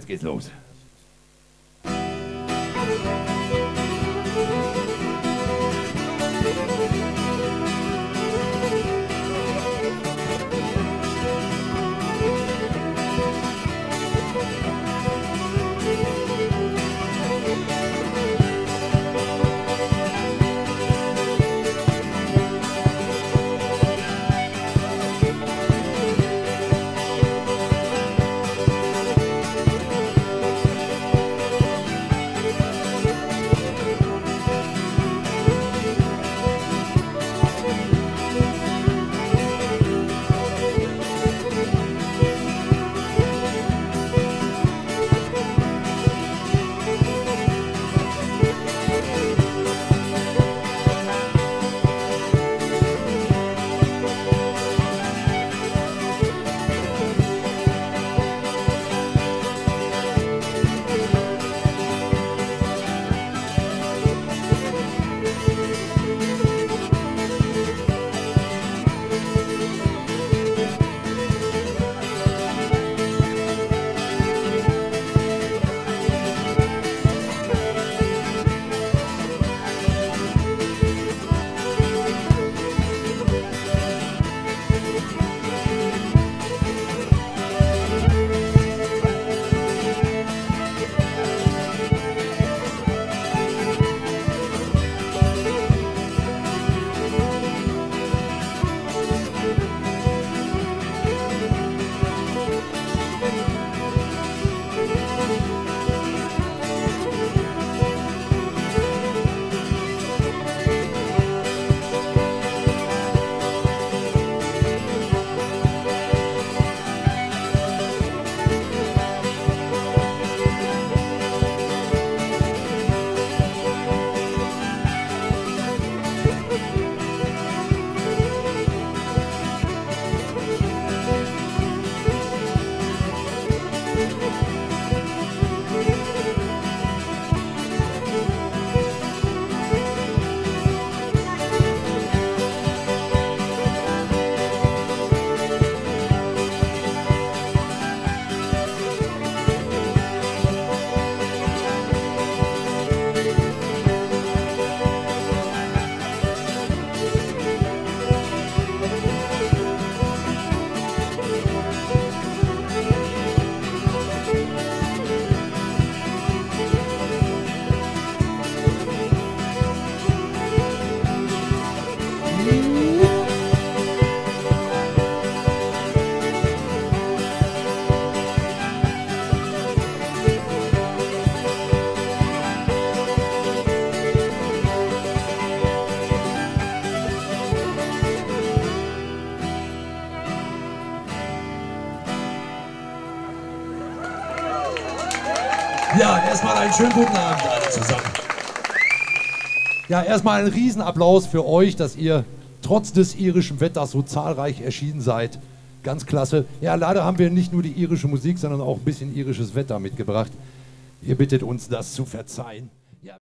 geht's los. Ja, erstmal einen schönen guten Abend alle zusammen. Ja, erstmal einen Riesenapplaus für euch, dass ihr trotz des irischen Wetters so zahlreich erschienen seid. Ganz klasse. Ja, leider haben wir nicht nur die irische Musik, sondern auch ein bisschen irisches Wetter mitgebracht. Ihr bittet uns, das zu verzeihen.